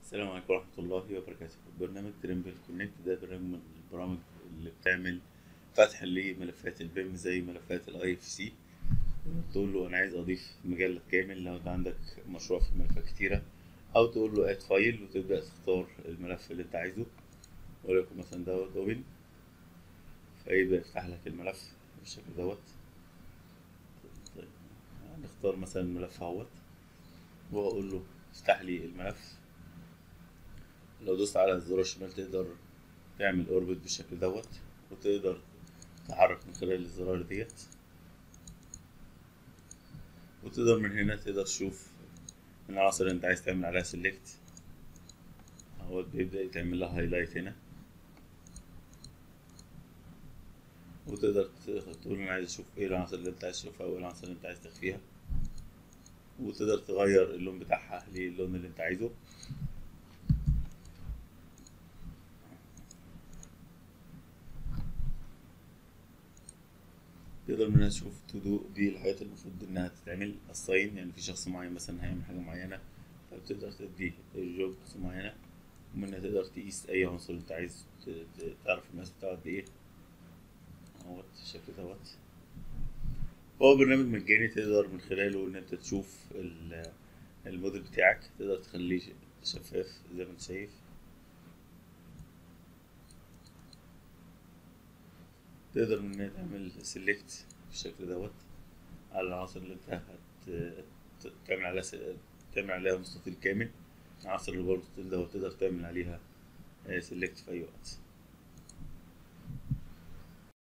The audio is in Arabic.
السلام عليكم ورحمة الله وبركاته. برنامج تريمبل كونكت ده برنامج من البرامج اللي بتعمل فتح لملفات البيم زي ملفات الاي اف سي. تقول له انا عايز اضيف مجلد كامل لو انت عندك مشروع في ملفات كتيرة، او تقول له اد فايل وتبدأ تختار الملف اللي انت عايزه، وليكن مثلا دوت اوبن، فيبدأ يفتح لك الملف بالشكل دوت. طيب نختار مثلا الملف اهوت واقول له افتح لي الملف. لو دوست على الزرار الشمال تقدر تعمل اوربت بالشكل دوت، وتقدر تتحرك من خلال الزرار ديت، وتقدر من هنا تقدر تشوف العناصر اللي انت عايز تعمل عليها سيلكت. هو بيبدأ يتعمل لها هايلايت هنا، وتقدر تقول انا عايز اشوف ايه العناصر اللي انت عايز تشوفها او العناصر اللي انت عايز تخفيها، وتقدر تغير اللون بتاعها للون اللي انت عايزه. تقدر من هنا تشوف تو دو، دي الحاجات اللي المفروض انها تتعمل الصين، يعني في شخص معين مثلا هيعمل حاجة معينة فبتقدر تديه جوب معينة، ومنها تقدر تقيس أي عنصر أنت عايز تعرف المقاس بتاعه قد إيه اهوت الشكل دوت. هو برنامج مجاني تقدر من خلاله إن أنت تشوف الموديل بتاعك، تقدر تخليه شفاف زي ما أنت شايف. تقدر من هنا تعمل سيلكت بالشكل دوت على العناصر اللي أنت تعمل عليها تعمل عليها مستطيل كامل. العناصر اللي جوه المستطيل دوت تقدر تعمل عليها سيلكت في أي وقت.